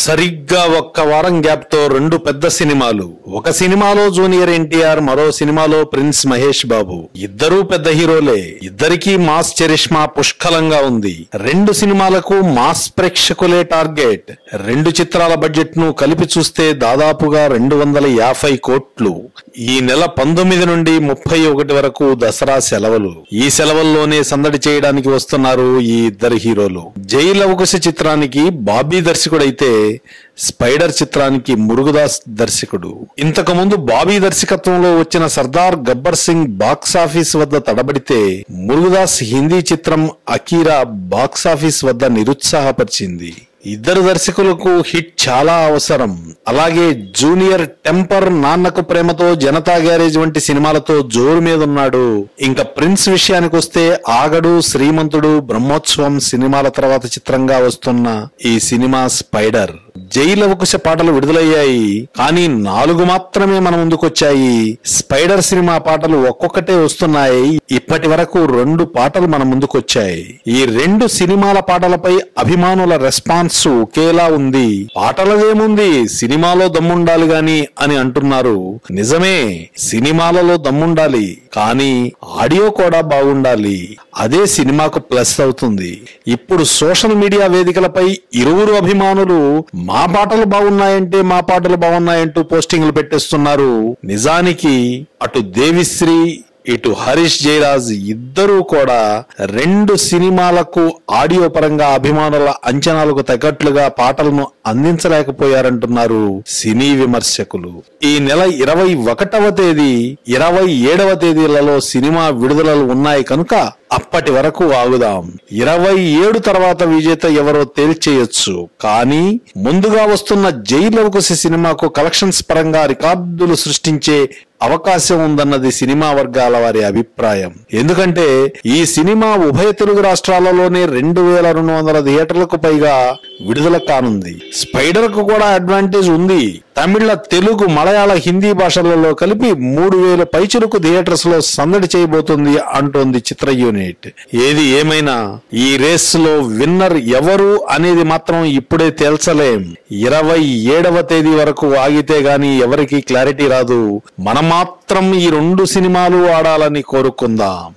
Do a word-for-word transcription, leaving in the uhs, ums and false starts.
సరిగ్గా ఒక్క వారం గ్యాప్ తో రెండు పెద్ద సినిమాలు. ఒక సినిమాలో జూనియర్ ఎన్టీఆర్, మరో సినిమాలో ప్రిన్స్ మహేష్ బాబు. ఇద్దరూ పెద్ద హీరోలే. ఇద్దరికీ మాస్ చరిష్మా పుష్కలంగా ఉంది. రెండు సినిమాలకు మాస్ ప్రేక్షకులే టార్గెట్. రెండు చిత్రాల బడ్జెట్ ను కలిపి చూస్తే దాదాపుగా రెండు వందల యాభై కోట్లు. ఈ నెల పంతొమ్మిది నుండి ముప్పై ఒకటి వరకు దసరా సెలవులు. ఈ సెలవుల్లోనే సందడి చేయడానికి వస్తున్నారు ఈ ఇద్దరు హీరోలు. జై లవకుశ చిత్రానికి బాబీ దర్శకుడైతే స్పైడర్ చిత్రానికి మురుగదాస్ దర్శకుడు. ఇంతకు ముందు బాబీ దర్శకత్వంలో వచ్చిన సర్దార్ గబ్బర్ సింగ్ బాక్సాఫీస్ వద్ద తడబడితే, మురుగదాస్ హిందీ చిత్రం అకీరా బాక్సాఫీస్ వద్ద నిరుత్సాహపరిచింది. ఇద్దరు దర్శకులకు హిట్ చాలా అవసరం. అలాగే junior temper, Nannaku Prematho, Janata garage వంటి సినిమాలతో జోరు మీద ఉన్నాడు. ఇంకా ప్రిన్స్ విషయానికి వస్తే ఆగడు, శ్రీమంతుడు, బ్రహ్మోత్సవం సినిమాల తర్వాత చిత్రంగా వస్తున్న ఈ సినిమా స్పైడర్. జై లవకుశ పాటలు విడుదలయ్యాయి, కానీ నాలుగు మాత్రమే మన ముందుకొచ్చాయి. స్పైడర్ సినిమా పాటలు ఒక్కొక్కటే వస్తున్నాయి. ఇప్పటి వరకు రెండు పాటలు మన ముందుకొచ్చాయి. ఈ రెండు సినిమాల పాటలపై అభిమానుల రెస్పాన్స్ ఒకేలా ఉంది. పాటలదేముంది, సినిమాలో దమ్ముండాలి గాని అని అంటున్నారు. నిజమే, సినిమాలలో దమ్ముండాలి, కానీ ఆడియో కూడా బాగుండాలి. అదే సినిమాకు ప్లస్ అవుతుంది. ఇప్పుడు సోషల్ మీడియా వేదికలపై ఇరువురు అభిమానులు మా పాటలు బాగున్నాయంటే మా పాటలు బాగున్నాయంటూ పోస్టింగ్లు పెట్టేస్తున్నారు. నిజానికి అటు దేవిశ్రీ, ఇటు హరీష్ జయరాజ్ ఇద్దరూ కూడా రెండు సినిమాలకు ఆడియో పరంగా అభిమానుల అంచనాలకు తగ్గట్లుగా పాటలను అందించలేకపోయారంటున్నారు సినీ విమర్శకులు. ఈ నెల ఇరవై ఒకటవ తేదీ, ఇరవై ఏడవ తేదీలలో సినిమా విడుదలలు ఉన్నాయి కనుక అప్పటి వరకు ఆగుదాం. ఇరవై ఏడు తర్వాత విజేత ఎవరో తేల్చేయొచ్చు. కానీ ముందుగా వస్తున్న జై లవకుశ సినిమాకు కలెక్షన్స్ పరంగా రికార్డులు సృష్టించే అవకాశం ఉందన్నది సినిమా వర్గాల వారి అభిప్రాయం. ఎందుకంటే ఈ సినిమా ఉభయ తెలుగు రాష్ట్రాలలోనే రెండు వేల రెండు వందల థియేటర్లకు పైగా విడుదల కానుంది. స్పైడర్ కు కూడా అడ్వాంటేజ్ ఉంది. తమిళ, తెలుగు, మలయాళ, హిందీ భాషలలో కలిపి మూడు వేల పైచులకు థియేటర్స్ లో సందడి చేయబోతుంది అంటోంది చిత్ర యూనిట్. ఏది ఏమైనా ఈ రేస్ లో విన్నర్ ఎవరు అనేది మాత్రం ఇప్పుడే తేల్చలేం. ఇరవై ఏడవ తేదీ వరకు ఆగితే గాని ఎవరికి క్లారిటీ రాదు. మనం మాత్రం ఈ రెండు సినిమాలు ఆడాలని కోరుకుందాం.